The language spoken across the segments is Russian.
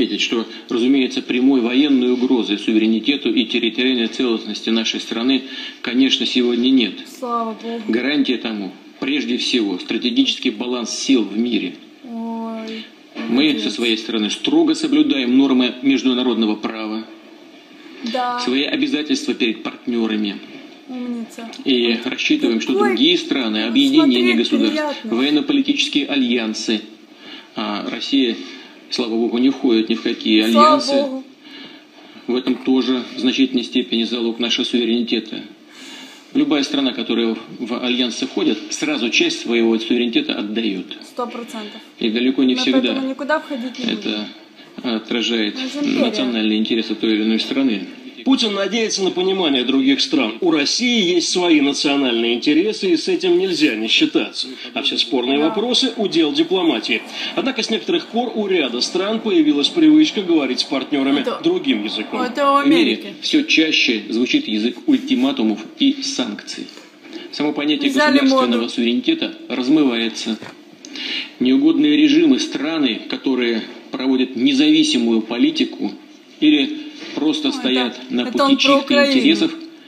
отметить, что, разумеется, прямой военной угрозы суверенитету и территориальной целостности нашей страны, конечно, сегодня нет. Слава Богу. Гарантия тому, прежде всего, стратегический баланс сил в мире. Ой, мы со своей стороны строго соблюдаем нормы международного права, да. свои обязательства перед партнерами. Умница. И рассчитываем, что другие страны, объединения государств, военно-политические альянсы, а Россия, слава Богу, не входит ни в какие альянсы. В этом тоже в значительной степени залог нашего суверенитета. Любая страна, которая в альянсы входит, сразу часть своего суверенитета отдает. 100%. И далеко не всегда никуда входить не это отражает национальные интересы той или иной страны. Путин надеется на понимание других стран. У России есть свои национальные интересы, и с этим нельзя не считаться. А все спорные вопросы – удел дипломатии. Однако с некоторых пор у ряда стран появилась привычка говорить с партнерами другим языком. В мире все чаще звучит язык ультиматумов и санкций. Само понятие государственного суверенитета размывается. Неугодные режимы, страны, которые проводят независимую политику или просто стоят на пути чьих-то интересов,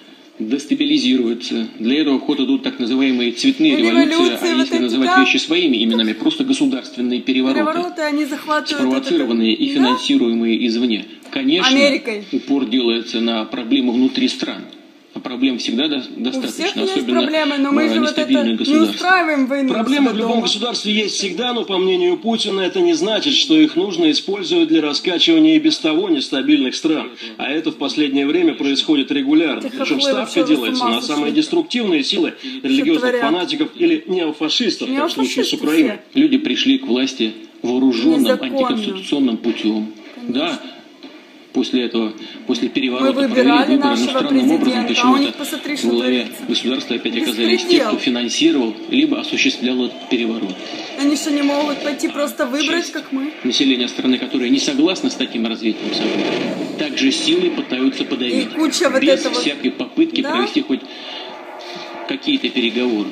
дестабилизируются. Для этого в ход идут так называемые цветные революции, а если называть вещи своими именами, просто государственные перевороты, они спровоцированные и финансируемые извне. Конечно, упор делается на проблемы внутри стран. А проблем всегда достаточно, особенно в нестабильных государствах. Проблемы в любом государстве есть всегда, но, по мнению Путина, это не значит, что их нужно использовать для раскачивания и без того нестабильных стран. А это в последнее время происходит регулярно. Причем ставка делается на самые деструктивные силы религиозных фанатиков или неофашистов, как в случае с Украиной. Люди пришли к власти вооруженным антиконституционным путем. Да. После этого, после переворота провели выборы, но странным образом почему-то в главе государства опять оказались те, кто финансировал, либо осуществлял этот переворот. Они что, не могут пойти просто выбрать, как мы? Население страны, которое не согласно с таким развитием событий, также силой пытаются подавить. Без всякой попытки провести хоть какие-то переговоры.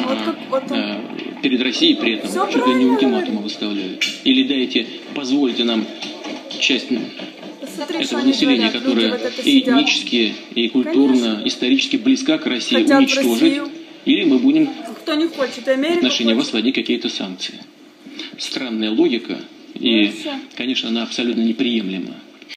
Перед Россией при этом чуть ли не ультиматумы выставляют. Или дайте, позвольте нам часть этого населения, которое и этнически, и культурно, исторически близко к России, уничтожить, или мы будем в отношении вас вводить какие-то санкции. Странная логика, и, конечно, она абсолютно неприемлема.